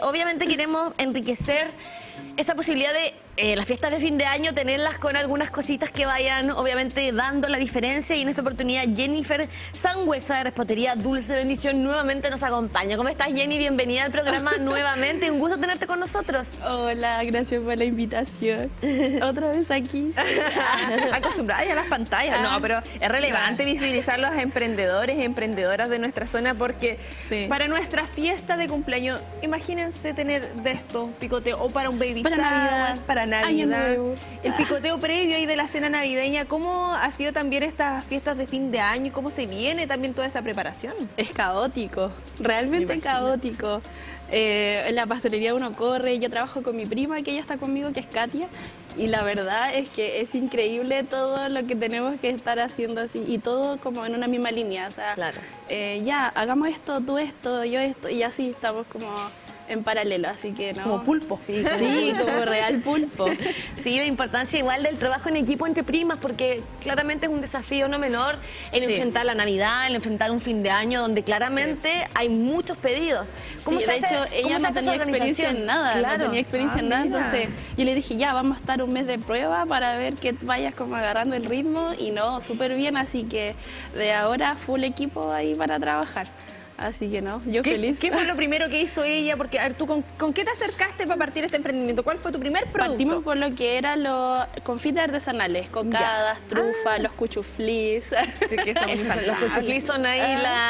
obviamente queremos enriquecer esa posibilidad de las fiestas de fin de año, tenerlas con algunas cositas que vayan obviamente dando la diferencia, y en esta oportunidad Jennifer Sangüesa de Repostería Dulce Bendición nuevamente nos acompaña. ¿Cómo estás, Jenny? Bienvenida al programa nuevamente, un gusto tenerte con nosotros. Hola, gracias por la invitación. Otra vez aquí. Acostumbrada ya a las pantallas, no, pero es relevante visibilizar a los emprendedores y emprendedoras de nuestra zona, porque para nuestra fiesta de cumpleaños, imagínense tener de esto, picoteo, o para un baby para Navidad, para Año Navidad, Nuevo. el picoteo previo ahí de la cena navideña. ¿Cómo ha sido también estas fiestas de fin de año y cómo se viene también toda esa preparación? Es caótico, realmente caótico. En la pastelería uno corre, yo trabajo con mi prima, que ella está conmigo, que es Katia, y la verdad es que es increíble todo lo que tenemos que estar haciendo así, y todo como en una misma línea, o sea, ya, hagamos esto, tú esto, yo esto, y así estamos como en paralelo, así que no. Como pulpo. Sí, como real pulpo. Sí, la importancia igual del trabajo en equipo entre primas, porque claramente es un desafío no menor el enfrentar la Navidad, el enfrentar un fin de año donde claramente hay muchos pedidos. ¿Cómo de hecho, ella no tenía experiencia en nada, no tenía experiencia en nada, entonces yo le dije, ya, vamos a estar un mes de prueba para ver que vayas como agarrando el ritmo, y no, súper bien, así que de ahora full equipo ahí para trabajar. Así que no, yo feliz. ¿Qué fue lo primero que hizo ella? Porque, a ver, ¿tú con qué te acercaste para partir este emprendimiento? ¿Cuál fue tu primer producto? Partimos por lo que eran los confites artesanales, cocadas, trufas, los cuchuflís. Los cuchuflís son ahí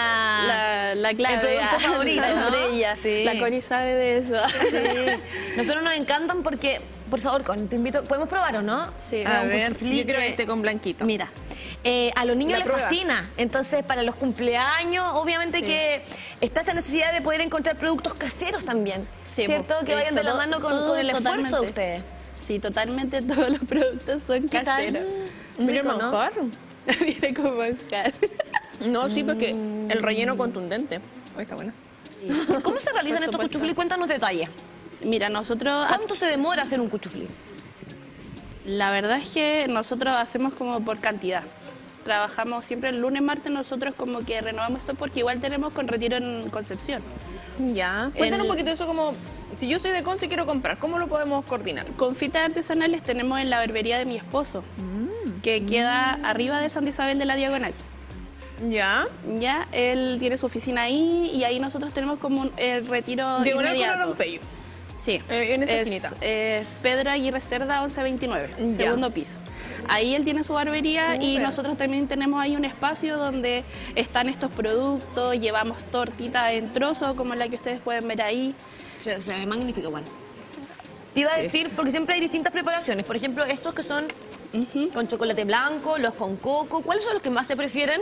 la clave, el producto favorito, ¿no? Ella. Sí. La Connie sabe de eso. Sí. Nosotros nos encantan porque, por favor, Connie, te invito, ¿podemos probar o no? Sí. A ver, yo quiero este con blanquito. Mira. A los niños les fascina, entonces para los cumpleaños obviamente que está esa necesidad de poder encontrar productos caseros también, ¿cierto? Que vayan de la mano con el esfuerzo de ustedes. Sí, totalmente todos los productos son caseros. Mira el manjar. Viene con manjar. No, sí, porque el relleno contundente. Oh, está bueno. ¿Cómo se realizan estos cuchuflís? Cuéntanos detalles. Mira, nosotros... ¿Cuánto se demora hacer un cuchuflí? La verdad es que nosotros hacemos como por cantidad. Trabajamos siempre el lunes, martes, nosotros como que renovamos esto porque igual tenemos con retiro en Concepción. Ya. Cuéntanos un poquito de eso, como si yo soy de Conce y quiero comprar, ¿cómo lo podemos coordinar? Confites artesanales tenemos en la barbería de mi esposo, que queda arriba de Santa Isabel de la Diagonal. Ya. Ya, él tiene su oficina ahí, y ahí nosotros tenemos como el retiro inmediato. Sí, en esa esquinita. Pedro Aguirre Cerda 1129, segundo piso. Ahí él tiene su barbería y nosotros también tenemos ahí un espacio donde están estos productos, llevamos tortitas en trozos como la que ustedes pueden ver ahí. Se ve magnífico, bueno. Te iba a decir, porque siempre hay distintas preparaciones, por ejemplo, estos que son con chocolate blanco, los con coco, ¿cuáles son los que más se prefieren?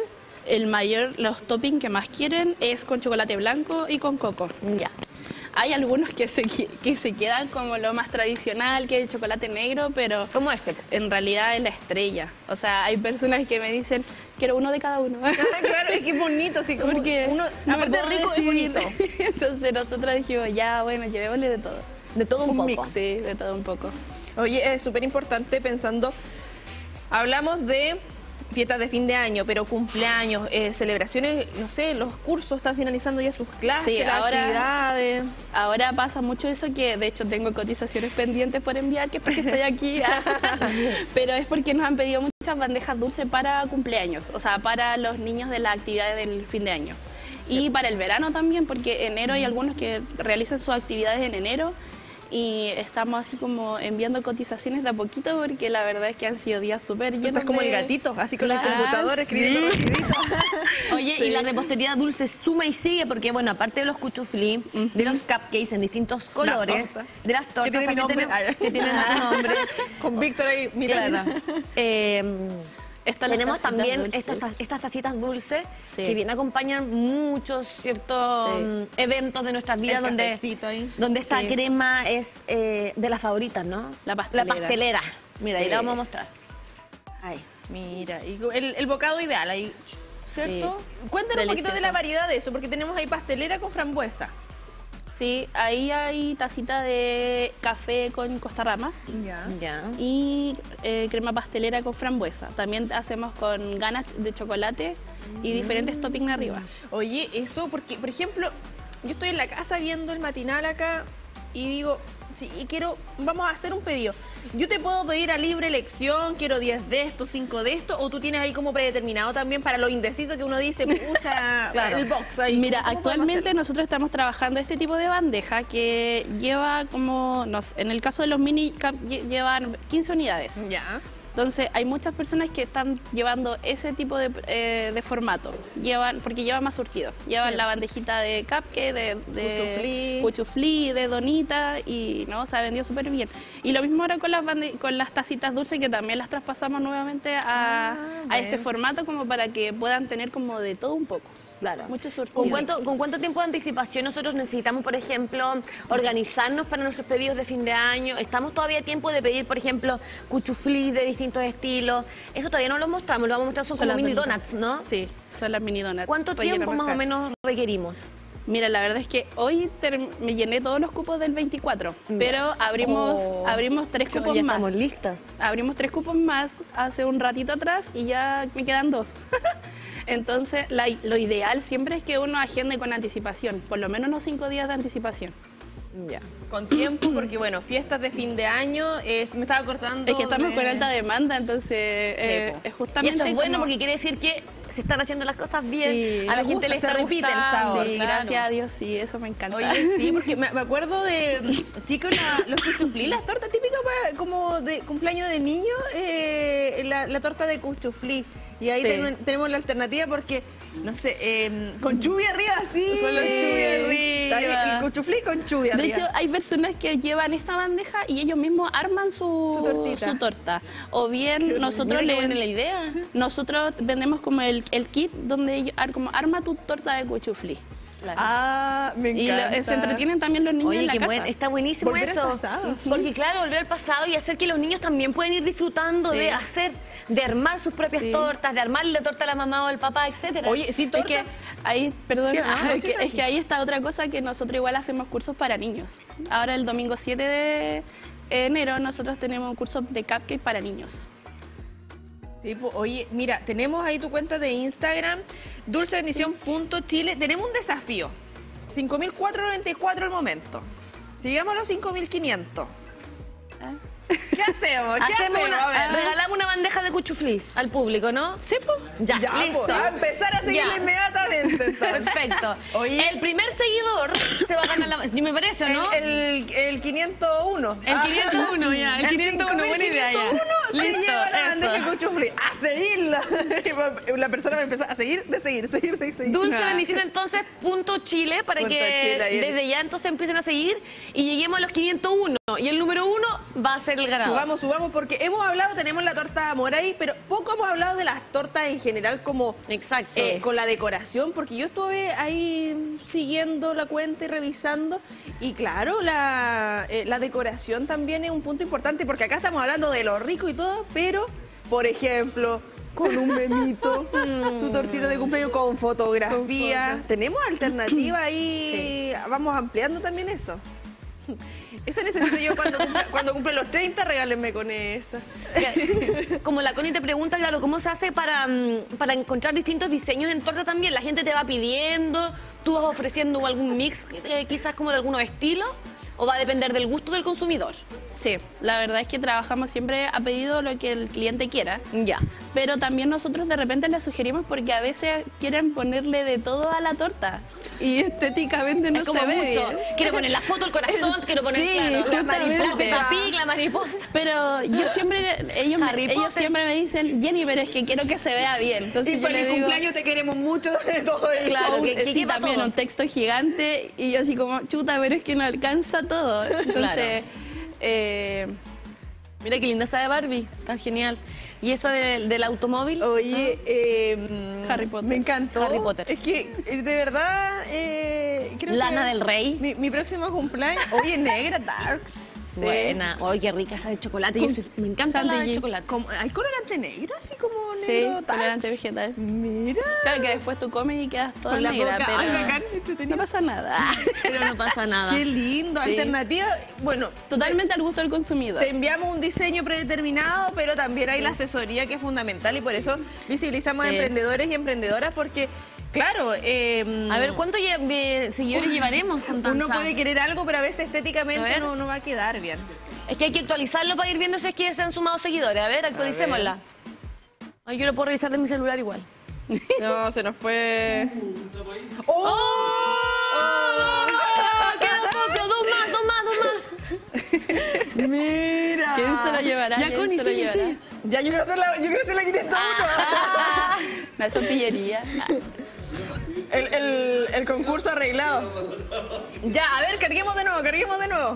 Los toppings que más quieren es con chocolate blanco y con coco. Ya. Hay algunos que se quedan como lo más tradicional, que es el chocolate negro, pero como este, en realidad es la estrella. O sea, hay personas que me dicen, quiero uno de cada uno. Claro, es que es bonito, sí, como porque uno, no aparte de rico, es bonito. Entonces nosotros dijimos, ya, bueno, llevémosle de todo. De todo un poco. Mix. Sí, de todo un poco. Oye, es súper importante pensando, hablamos de fiestas de fin de año, pero cumpleaños, celebraciones, no sé, los cursos están finalizando ya sus clases, las actividades. Ahora pasa mucho eso, que de hecho tengo cotizaciones pendientes por enviar, que es porque estoy aquí. Pero es porque nos han pedido muchas bandejas dulces para cumpleaños, o sea, para los niños de las actividades del fin de año. Y para el verano también, porque enero hay algunos que realizan sus actividades en enero. Y estamos así como enviando cotizaciones de a poquito, porque la verdad es que han sido días súper llenos. Estás como el gatito, así con el computador escribiendo rapidito. Oye, y la repostería dulce suma y sigue, porque bueno, aparte de los cuchuflís, de los cupcakes en distintos colores, de las tortas también que tienen otro nombre. Con Víctor ahí mirando. Tenemos también estas tacitas dulces que bien acompañan muchos eventos de nuestras vidas donde esta crema es de las favoritas, ¿no? La pastelera. Mira, ahí la vamos a mostrar. Ahí. Mira, y el bocado ideal ahí, ¿cierto? Sí. Cuéntanos un poquito de la variedad de eso, porque tenemos ahí pastelera con frambuesa. Sí, ahí hay tacita de café con costarrama y crema pastelera con frambuesa. También hacemos con ganache de chocolate y diferentes toppings arriba. Oye, eso porque, por ejemplo, yo estoy en la casa viendo el matinal acá y digo, sí, vamos a hacer un pedido. Yo te puedo pedir a libre elección, quiero 10 de esto, 5 de esto, o tú tienes ahí como predeterminado también para lo indeciso que uno dice, pucha, claro. el box ahí. Mira, actualmente nosotros estamos trabajando este tipo de bandeja que lleva como, en el caso de los mini cup llevan 15 unidades. Ya. Entonces, hay muchas personas que están llevando ese tipo de formato, porque llevan más surtido. Llevan la bandejita de cupcake, de cuchuflí, de donita, y no, se ha vendido súper bien. Y lo mismo ahora con las tacitas dulces, que también las traspasamos nuevamente a este formato, como para que puedan tener como de todo un poco. Claro. Mucho surtido. ¿Con cuánto tiempo de anticipación nosotros necesitamos, por ejemplo, organizarnos para nuestros pedidos de fin de año? ¿Estamos todavía a tiempo de pedir, por ejemplo, cuchuflí de distintos estilos? Eso todavía no lo mostramos, lo vamos a mostrar, son como mini donuts, ¿no? Sí, son las mini donuts. ¿Cuánto tiempo más o menos requerimos? Mira, la verdad es que hoy me llené todos los cupos del 24, pero abrimos 3 cupos más. Estamos listas. Abrimos 3 cupos más hace un ratito atrás y ya me quedan 2. Entonces, lo ideal siempre es que uno agende con anticipación, por lo menos unos 5 días de anticipación. Ya. Con tiempo, porque bueno, fiestas de fin de año, me estaba cortando. Es que estamos con alta demanda, entonces es justamente. Y eso es bueno porque quiere decir que se están haciendo las cosas bien, sí, a la gente le está repite el sabor. Sí, claro. Gracias a Dios, sí, eso me encanta. Oye, sí, porque me acuerdo de, chicos, los cuchuflí, las tortas típicas como de cumpleaños de niño, la torta de cuchuflí. Y ahí tenemos la alternativa porque, no sé, con chubia arriba, sí. Con los chubia arriba. El cuchuflí con chubia arriba. De hecho, hay personas que llevan esta bandeja y ellos mismos arman su torta. O bien nosotros la idea. Nosotros vendemos como el kit donde ellos arma tu torta de cuchuflí. Claro. Ah, me encanta. Y se entretienen también los niños en la casa. Está buenísimo volver eso. Al pasado. Porque claro, volver al pasado y hacer que los niños también pueden ir disfrutando de armar sus propias tortas, de armarle la torta a la mamá o al papá, etcétera. Oye, sí, torta. Es que ahí, perdón, Sí, es que ahí está otra cosa, que nosotros igual hacemos cursos para niños. Ahora el domingo 7 de enero nosotros tenemos cursos de cupcake para niños. Tipo, oye, mira, tenemos ahí tu cuenta de Instagram, dulcebendición.chile. Tenemos un desafío. 5.494 al momento. Si llegamos a los 5.500. ¿Qué hacemos? Regalamos una bandeja de cuchuflis al público, ¿no? Sí, pues. Ya, listo. Pues, a empezar a seguirle inmediatamente. Entonces. Perfecto. Oye, el primer seguidor se va a ganar la... Me parece, ¿no? El 501. El 501, ya. El 501, buena idea, ya. Se lleva la bandeja de cuchufli. A seguirla. La persona me empieza a seguir. Dulce Bendición, entonces, .chile, para que desde ya entonces empiecen a seguir y lleguemos a los 501. Y el número 1 va a ser el ganador. Subamos, porque hemos hablado, tenemos la torta Moray, pero poco hemos hablado de las tortas en general, como con la decoración, porque yo estuve ahí siguiendo la cuenta y revisando, y claro, la decoración también es un punto importante, porque acá estamos hablando de lo rico y todo, pero, por ejemplo, con un memito, su tortita de cumpleaños con fotografía. Tenemos alternativa ahí, vamos ampliando también eso. Esa necesito yo cuando cumple los 30, regálenme con esa. Como la Connie te pregunta, claro, ¿cómo se hace para encontrar distintos diseños en torta también? La gente te va pidiendo, tú vas ofreciendo algún mix, quizás como de algunos estilos, ¿o va a depender del gusto del consumidor? Sí, la verdad es que trabajamos siempre a pedido lo que el cliente quiera. Ya. Pero también nosotros de repente les sugerimos, porque a veces quieren ponerle de todo a la torta y estéticamente no se ve mucho. bien. Quiero poner la foto, el corazón, quiero poner la mariposa. Pero yo siempre, ellos siempre me dicen, Jenny, pero es que quiero que se vea bien. Entonces y para el cumpleaños te queremos mucho de todo el claro, que sí, también todo. Un texto gigante y yo así como, chuta, pero es que no alcanza todo. Entonces, mira qué linda esa de Barbie, tan genial. ¿Y eso del automóvil? Oye, Harry Potter. Me encantó. Harry Potter. Es que, de verdad, creo Lana que del Rey. Mi próximo cumpleaños. Oye, negra, darks. Sí. Buena. Oye, qué rica esa de chocolate. Me encanta la de chocolate. ¿Hay colorante negro? Así como negro. Sí, darks. colorante vegetal. Mira. Claro que después tú comes y quedas toda con la negra, boca. pero Ay, bacán, no pasa nada. Pero no pasa nada. Qué lindo. Sí. Alternativa. Bueno, totalmente al gusto del consumidor. Te enviamos un diseño predeterminado, pero también hay la asesoría que es fundamental, y por eso visibilizamos a emprendedores y emprendedoras, porque Claro. A ver, ¿cuántos seguidores llevaremos con Danza? Uno puede querer algo, pero a veces A estéticamente ver. no va a quedar bien. Es que hay que actualizarlo para ir viendo si es que se han sumado seguidores. A ver, actualicémosla. Ay, yo lo puedo revisar de mi celular igual. No, se nos fue... ¡Queda poco! ¡Dos más! Mira. ¿Quién se lo llevará? Ya, ¿Quién Connie, se lo sigue, llevará? sigue. Ya, yo quiero ser la 501. No, eso es pillería. El concurso arreglado. Ya, a ver, carguemos de nuevo.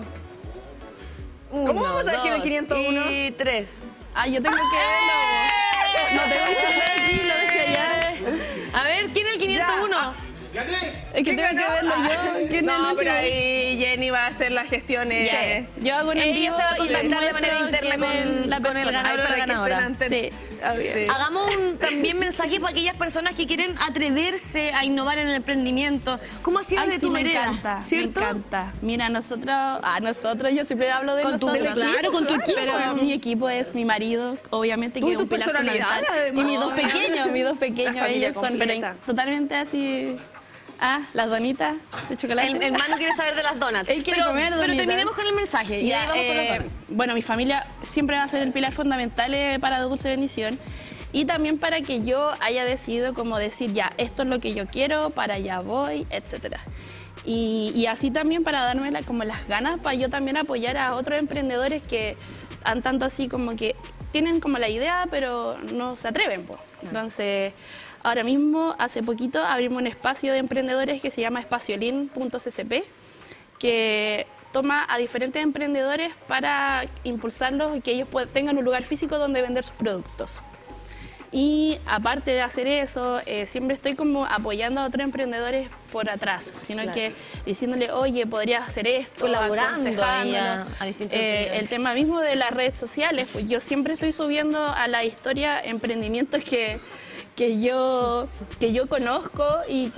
¿Cómo vamos a elegir el 501? Y 3. Yo tengo que verlo. No tengo el celular aquí, lo dejé allá. A ver, ¿quién es el 501? Es que tengo que verlo yo. ¿Quién es el No, pero último? ahí Jenny va a hacer las gestiones. Ya. Yo hago un Ella envío se va a y les contactar de manera muestro interna quién es con la el persona. ganador o la para que ganadora. estén antes. Sí, obvio. Sí. Hagamos también mensaje para aquellas personas que quieren atreverse a innovar en el emprendimiento. ¿Cómo ha sido Ay, de sí, tu me vereda? encanta, ¿Cierto? me encanta. Mira, nosotros, yo siempre hablo de Con tu nosotros. equipo, claro, con tu equipo. Pero mi equipo es mi marido, obviamente, Tú que y es un tu pilar personalidad, fundamental. además. Y mis dos pequeños, La familia ellos son completa. totalmente así. Las donitas de chocolate. El hermano quiere saber de las donuts. Él quiere comer Pero donitas. terminemos con el mensaje. Y Ya, ahí vamos con los donuts. bueno, mi familia siempre va a ser el pilar fundamental para Dulce Bendición. Y también para que yo haya decidido como decir, ya, esto es lo que yo quiero, para allá voy, etcétera. Y así también para darme como las ganas para yo también apoyar a otros emprendedores que han tanto así como que tienen como la idea, pero no se atreven, po. Entonces, ahora mismo, hace poquito, abrimos un espacio de emprendedores que se llama espaciolin.ccp, que toma a diferentes emprendedores para impulsarlos y que ellos tengan un lugar físico donde vender sus productos. Y aparte de hacer eso, siempre estoy como apoyando a otros emprendedores por atrás, sino Claro. que diciéndole, oye, podrías hacer esto, Colaborando ahí aconsejándolo. a distintos emprendedores. El tema mismo de las redes sociales, pues yo siempre estoy subiendo a la historia emprendimientos que yo conozco y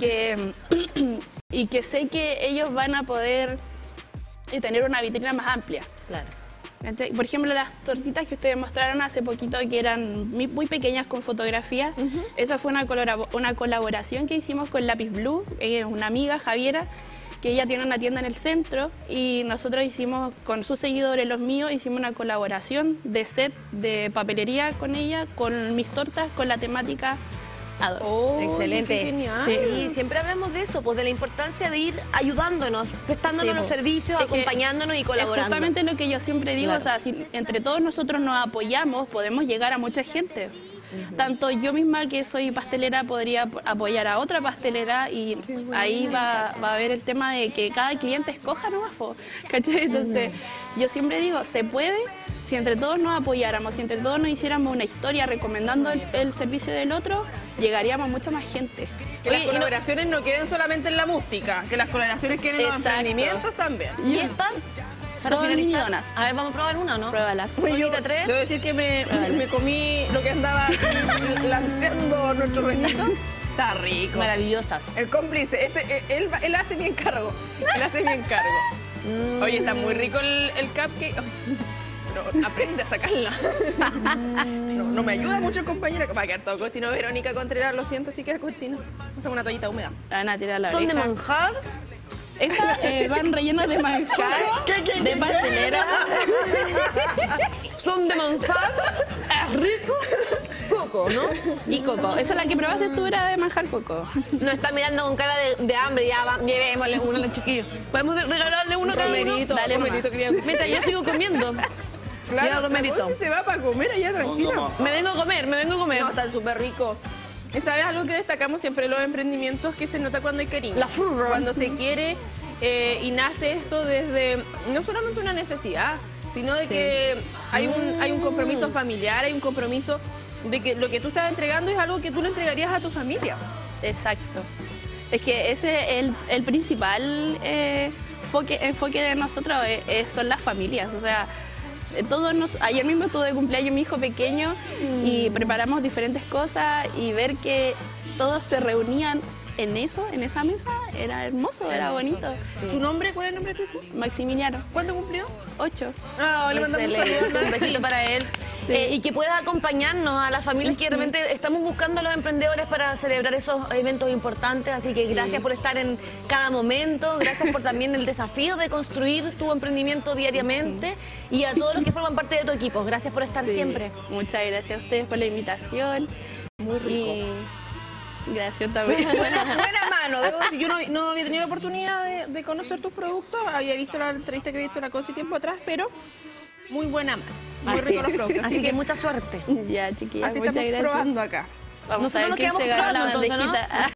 que sé que ellos van a poder tener una vitrina más amplia. Claro. ¿Cachai? Por ejemplo, las tortitas que ustedes mostraron hace poquito, que eran muy pequeñas con fotografía, esa fue una colaboración que hicimos con Lápiz Blue, una amiga, Javiera, que ella tiene una tienda en el centro, y nosotros hicimos, con sus seguidores, los míos, hicimos una colaboración de set de papelería con ella, con mis tortas, con la temática Ador. Oh, Excelente. qué genial. Sí, siempre hablamos de eso, pues de la importancia de ir ayudándonos, prestándonos Sí, los po. servicios, Es que acompañándonos y Es colaborando. justamente lo que yo siempre digo, Claro. o sea, si entre todos nosotros nos apoyamos, podemos llegar a mucha gente. Tanto yo misma que soy pastelera podría apoyar a otra pastelera y ahí va a haber el tema de que cada cliente escoja nomás, po, ¿cachai? Entonces, yo siempre digo, se puede si entre todos nos apoyáramos, si entre todos nos hiciéramos una historia recomendando el servicio del otro, llegaríamos a mucha más gente. Que Oye, las y no- colaboraciones no queden solamente en la música, que las colaboraciones queden en los Exacto. emprendimientos también. ¿Y estas? Para Son finalizar. mini-donas. A ver, vamos a probar una, ¿no? Pruébalas. Oye, yo Bonita, tres. debo decir que me comí lo que andaba lanzando nuestro Renito. Está rico. Maravillosas. El cómplice, él hace mi encargo. Él hace mi encargo. Oye, está muy rico el cupcake. Ay, pero aprende a sacarla. No me ayuda mucho el compañero. Va a quedar todo costino. Verónica Contreras, lo siento, sí queda costino. Vamos a una toallita húmeda. Van a tirar la ¿Son de oreja. manjar? Esas van rellenas de manjar, de pastelera. ¿Son de manjar? ¿Es rico? Coco, ¿no? Y coco. Esa es la que probaste tú, era de manjar coco. Nos está mirando con cara de hambre. Ya, va, llevémosle uno a los chiquillos. ¿Podemos regalarle uno cada uno? Romerito, Dale Romerito, nomás. quería... Mientras yo sigo comiendo. Ya, Claro, Romerito. si se va para comer allá, tranquilo. Me vengo a comer, me vengo a comer. No, están súper ricos. ¿Sabes algo que destacamos siempre en los emprendimientos? Que se nota cuando hay cariño. La furra. Cuando se quiere y nace esto desde no solamente una necesidad, sino de que hay un compromiso familiar, hay un compromiso de que lo que tú estás entregando es algo que tú le entregarías a tu familia. Exacto. Es que ese es el principal enfoque de nosotros, son las familias. O sea, ayer mismo estuve de cumpleaños mi hijo pequeño y preparamos diferentes cosas y ver que todos se reunían en esa mesa, era hermoso, era bonito. ¿Tu nombre? ¿Cuál es el nombre de tu hijo? Maximiliano, ¿Cuándo cumplió? 8. Ah, le mandamos un Excelente. saludo. Un besito para él. Sí. Y que pueda acompañarnos a las familias que realmente estamos buscando a los emprendedores para celebrar esos eventos importantes. Así que gracias por estar en cada momento, gracias por también el desafío de construir tu emprendimiento diariamente y a todos los que forman parte de tu equipo. Gracias por estar siempre. Muchas gracias a ustedes por la invitación. Muy rico. Gracias también. Buena mano. Debo decir, yo no había tenido la oportunidad de conocer tus productos. Había visto la entrevista que había visto la Conci tiempo atrás, pero muy buena mano. Muy rico los productos. Así que mucha suerte. Ya, chiquillas, Así muchas estamos gracias. probando acá. Vamos Nosotros a nos ver quién quedamos se gana la probando, entonces, ¿no? bandejita.